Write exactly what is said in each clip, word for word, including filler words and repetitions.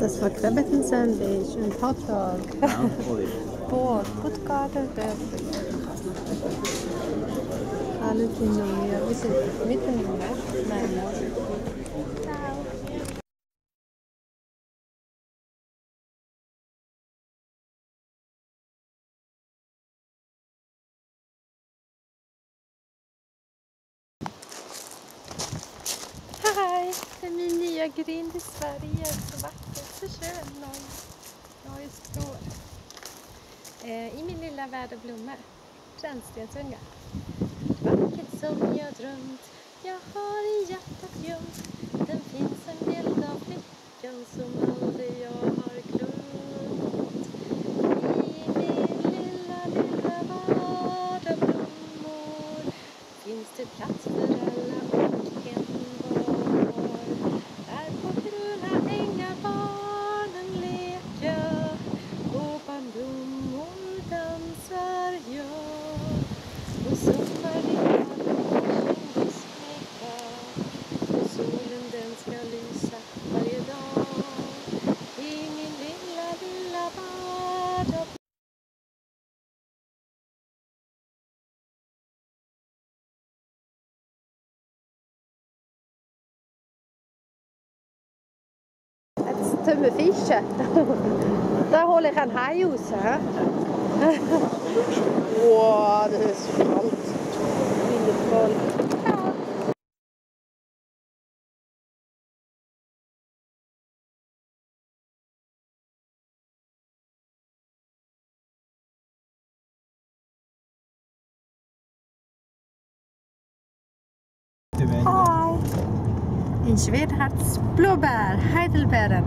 Das war Krebbetten-Sandwich und Hotdog. Båt, Puttgarten, Dörfel. Alle sind noch mehr. Wir sind mitten im Nacht. Nein, morgen. Ciao. Hi, det är min nya grind i Sverige. Så vackert, så schön. Neues Tor. Eh, I min lilla värld av blommor. Brännstensunga. Vackert som jag drömt. Jag har i hjärtat gömt. Den finns en bild av flickan som aldrig jag har glömt. I min lilla, lilla värld av blommor finns det plats för alla och envar. Där på gröna ängar barnen leka. Och bland blommor dansar jag. Och sommaren har smeka. Och solen den ska lysa varje dag. I min lilla, lilla värld av Jetzt tun wir fischen. Da hole ich ein Hai raus. Wow, das ist kalt. Viel voll. Hi! In Schweden hat es Blåbär, Heidelbeeren.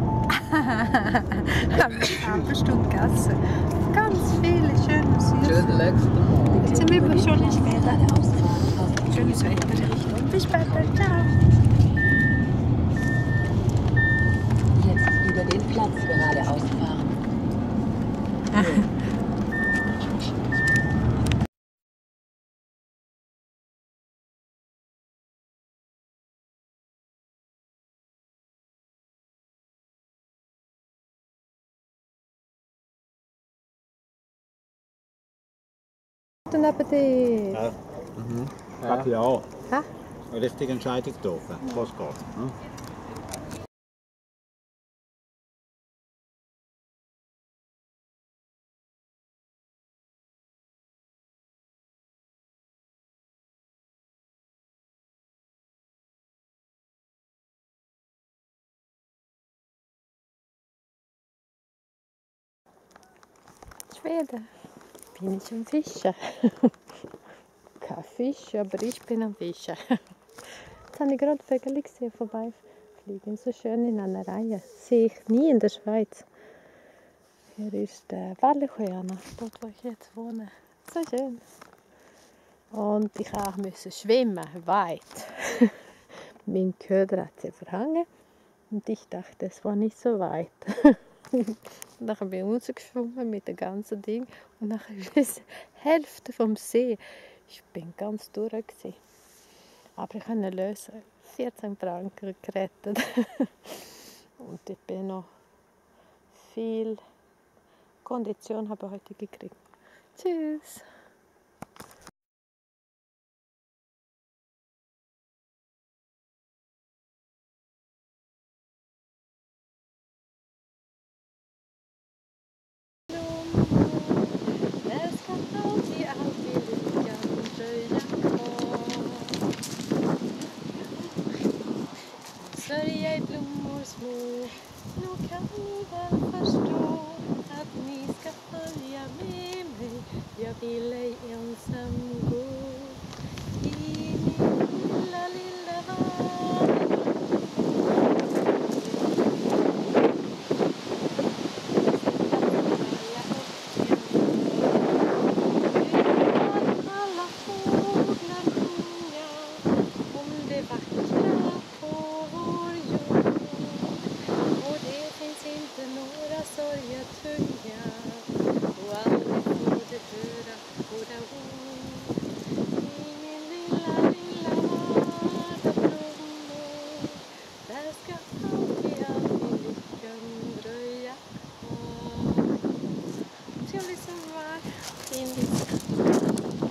Haben wir eine Stunde gegessen. Ganz viele schöne Süße. Jetzt sind wir schon in Schweden. Schönes Wetter. Bis später. Ciao. Jetzt über den Platz geradeaus fahren. Guten Appetit! Ja. Mhm. Ja. Ja. Ha? Richtige Entscheidung getroffen. Was geht? Hm? Schweden. Bin ich am Fischen? Kein Fisch, aber ich bin am Fischen. Jetzt habe ich gerade Vögel gesehen vorbeifliegen. So schön in einer Reihe. Sehe ich nie in der Schweiz. Hier ist der Wallersjöarna, dort wo ich jetzt wohne. So schön. Und ich auch musste schwimmen, weit. Mein Köder hat sie verhangen. Und ich dachte, es war nicht so weit. Und dann bin ich rausgeschwommen mit dem ganzen Ding und dann ist die Hälfte vom See. Ich bin ganz durch gewesen. Aber ich konnte lösen. vierzehn Franken gerettet. Und ich bin noch viel Kondition habe ich heute gekriegt. Tschüss! Sörja i blommor små. Nu kan ni väl förstå att ni ska följa med mig. Jag vill liksom var fin lista.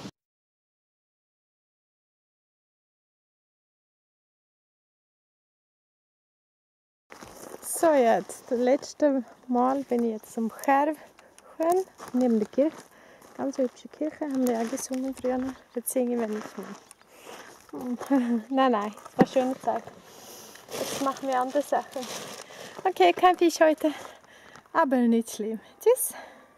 So, jetzt, das letzte Mal bin ich jetzt am Scherwsjön, neben der Kirche. Ganz hübsche Kirche, haben wir auch gesungen früher. Jetzt singen wir nicht mehr. Nein, nein, es war schöne Zeit. Jetzt machen wir andere Sachen. Okay, kein Fisch heute, aber nicht schlimm. Tschüss.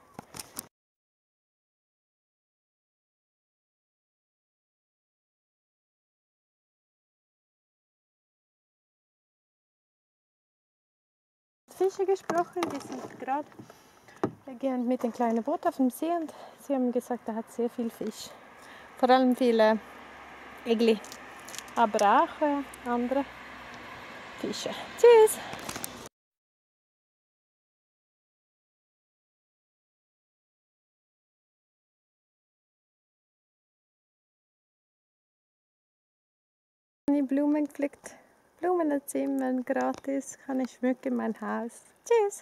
Fische gesprochen, die sind gerade, wir gehen mit dem kleinen Boot auf dem See und sie haben gesagt, da hat sehr viel Fisch. Vor allem viele Egli, aber auch äh, andere Fische. Tschüss! Die Blumen gepflückt, Blumen zimmern, gratis, kann ich schmücken mein Haus. Tschüss!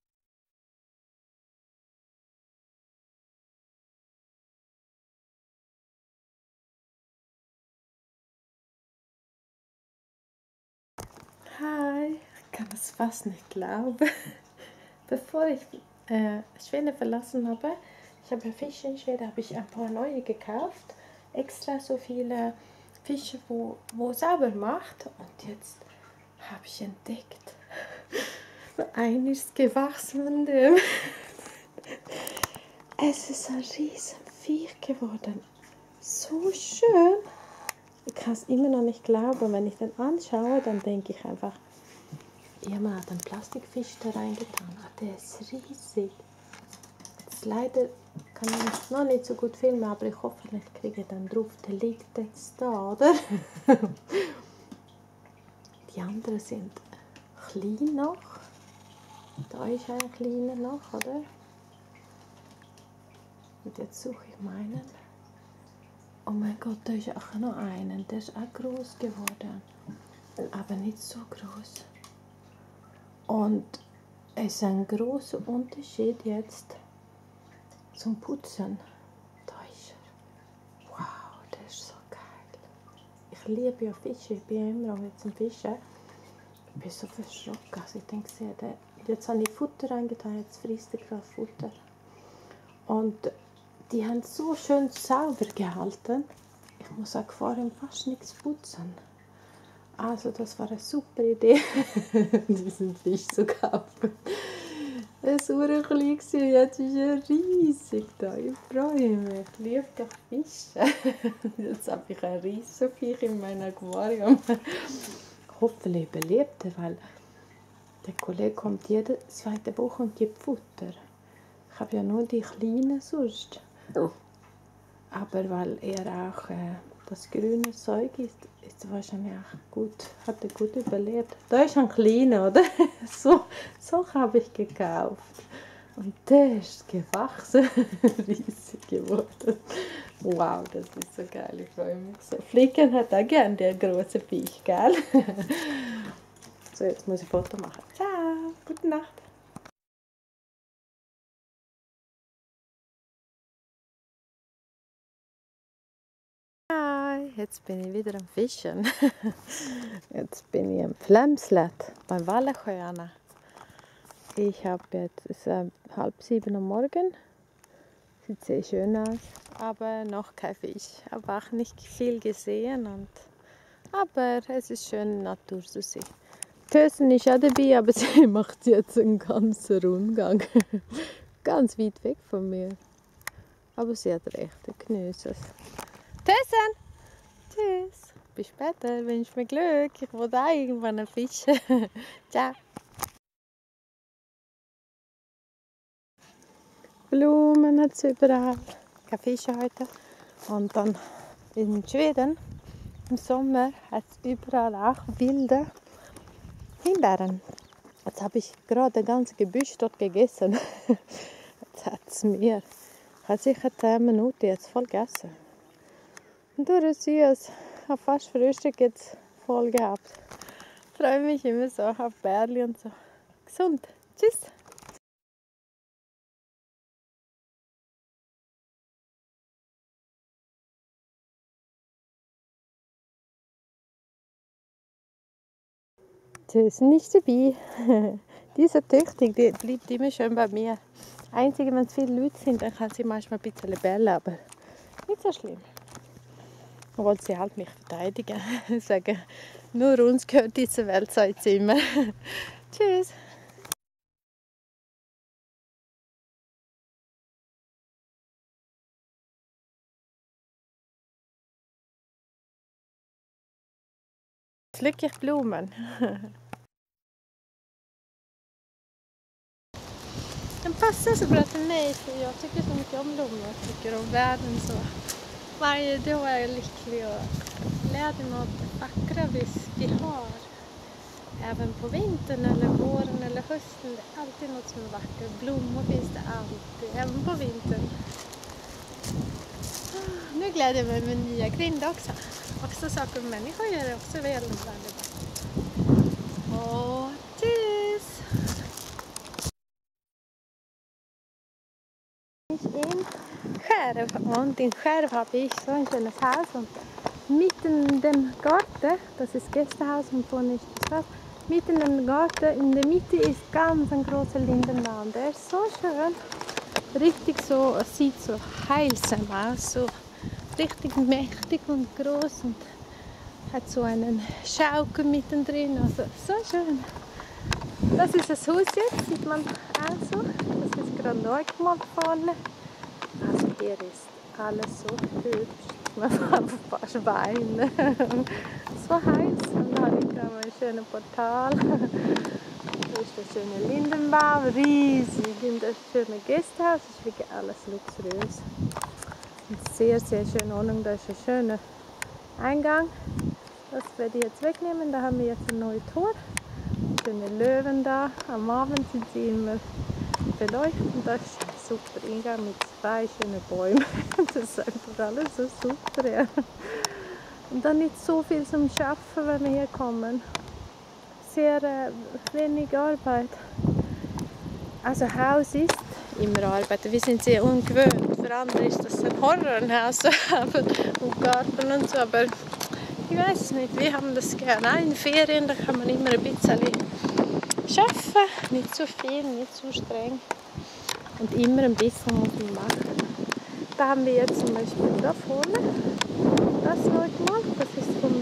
Hi, ich kann es fast nicht glauben. Bevor ich äh, Schweden verlassen habe, ich habe Fische in Schweden, habe ich ein paar neue gekauft. Extra so viele Fische, wo, wo sauber macht. Und jetzt habe ich entdeckt, ein ist gewachsen von dem. Es ist ein riesen Viech geworden. So schön. Ich kann es immer noch nicht glauben. Wenn ich den anschaue, dann denke ich einfach, jemand hat einen Plastikfisch da reingetan. Ah, der ist riesig. Jetzt leider kann ich es noch nicht so gut filmen, aber ich hoffe, ich kriege dann drauf. Der liegt jetzt da, oder? Die anderen sind klein noch. Da ist ein kleiner noch, oder? Und jetzt suche ich meinen. Oh mein Gott, da ist auch noch einen. Der ist auch groß geworden. Aber nicht so groß. Und es ist ein großer Unterschied jetzt zum Putzen. Da ist er. Wow, der ist so geil. Ich liebe ja Fische. Ich bin immer noch jetzt am Fischen. Ich bin so verschrocken. Also ich denke, jetzt habe ich Futter reingetan. Jetzt frisst er gerade Futter. Und die haben so schön sauber gehalten. Ich muss auch vorhin fast nichts putzen. Also das war eine super Idee, diesen Fisch zu kaufen. Er war klein und jetzt ist er riesig da. Ich freue mich. Ich liebe doch Fische. Jetzt habe ich ein riesiges Viech in meinem Aquarium. Hoffentlich überlebt er, weil der Kollege kommt jede zweite Woche und gibt Futter. Ich habe ja nur die Kleinen sonst. Oh. Aber weil er auch äh, das grüne Zeug ist, ist er wahrscheinlich auch gut, hat er gut überlebt. Da ist ein kleiner, oder? So, so habe ich gekauft. Und der ist gewachsen, riesig geworden. Wow, das ist so geil, ich freue mich so. Flicken hat auch gern der große Viech, gell? So, jetzt muss ich ein Foto machen. Ciao, gute Nacht. Hi, jetzt bin ich wieder am Fischen. Jetzt bin ich am Flemslet beim Wallersjön. Ich habe jetzt, es ist äh, halb sieben am Morgen. Sieht sehr schön aus, aber noch kein Fisch. Ich habe auch nicht viel gesehen, und, aber es ist schön, Natur zu sehen. Tösen ist auch dabei, aber sie macht jetzt einen ganzen Rundgang. Ganz weit weg von mir. Aber sie hat recht, ich genieße es. Tösen! Tschüss! Bis später, wünsche mir Glück. Ich will auch irgendwann einen Fisch. Ciao! Blumen hat es überall. Keine Fische heute. Und dann in Schweden im Sommer hat es überall auch wilde Himbeeren. Jetzt habe ich gerade ein ganzes Gebüsch dort gegessen. Jetzt hat es mir, ich habe sicher zehn Minuten jetzt voll gegessen. Und durch süß, ich habe fast Frühstück jetzt voll gehabt. Ich freue mich immer so auf Bärli und so. Gesund. Tschüss. Töse nicht dabei. Die ist so tüchtig, die bleibt immer schön bei mir. Einzige, wenn es viele Leute sind, dann kann sie manchmal ein bisschen bellen, aber nicht so schlimm. Obwohl sie halt mich verteidigen. Sagen, nur uns gehört diese Welt, sagt sie immer. Tschüss. Jetzt lücke ich Blumen. Den passar så bra till mig, för jag tycker så mycket om blommor. Jag tycker om världen så. Varje dag är jag lycklig och gläder mig åt det vackra vi, vi har. Även på vintern eller våren eller hösten. Det är alltid något som är vackert. Blommor finns det alltid, även på vintern. Nu gläder jag mig med nya grindar också. Också saker med människor gör det också väldigt, väldigt vackert. Och tschüss! In Skärv, und in Skärv habe ich so ein schönes Haus und mitten in dem Garten, das ist Gästehaus und vorne ist das Haus, mitten in dem Garten, in der Mitte ist ganz ein großer Lindenbaum, der ist so schön, richtig so, es sieht so heilsam aus, so richtig mächtig und groß und hat so einen Schaukel mittendrin, also so schön. Das ist das Haus jetzt, sieht man auch so. Das ist gerade neu gemacht vorne. Also hier ist alles so hübsch, man kann fast weinen. So heiß. Und da habe ich gerade ein schönes Portal. Da ist der schöne Lindenbaum, riesig. Und das schöne Gästehaus, das ist wirklich alles luxuriös. Und sehr, sehr schöne Wohnung, da ist ein schöner Eingang. Das werde ich jetzt wegnehmen, da haben wir jetzt ein neues Tor. Schöne Löwen da, am Abend sind sie immer beleuchtet und das ist ein super Eingang mit zwei schönen Bäumen. Das ist einfach alles so super. Ja. Und dann nicht so viel zum Schaffen, wenn wir hier kommen. Sehr äh, wenig Arbeit. Also Haus ist immer Arbeit. Wir sind sehr ungewöhnt. Für andere ist das ein Horror, ein Haus zu haben und Garten und so. Aber ich weiß es nicht, wir haben das gerne. Auch in Ferien, da kann man immer ein bisschen arbeiten, nicht zu viel, nicht zu streng. Und immer ein bisschen muss man machen. Da haben wir jetzt zum Beispiel da vorne das neu gemacht. Das ist vom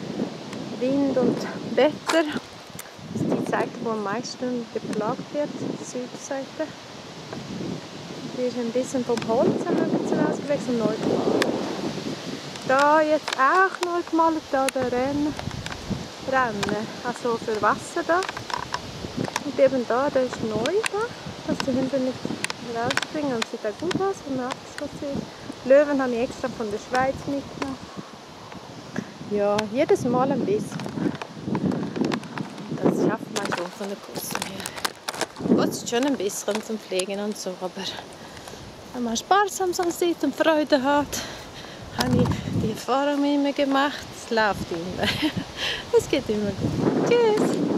Wind und Wetter. Das ist die Seite, wo am meisten geplagt wird, die Südseite. Die ist ein bisschen vom Holz, haben wir ein bisschen ausgewechselt und neu gemacht. Da jetzt auch neu gemalt, da der Renn, Rennen, also für Wasser da. Und eben da, der ist neu da, dass die Hunde nicht rausbringen und sieht auch gut aus, wenn man das sieht. Löwen habe ich extra von der Schweiz mitgenommen. Ja, jedes Mal ein bisschen. Das schafft man schon von der Kusse her. Kostet schon ein bisschen zum Pflegen und so, aber wenn man sparsam so sieht und Freude hat, habe ich die Erfahrung immer gemacht, es läuft immer. Es geht immer gut. Tschüss!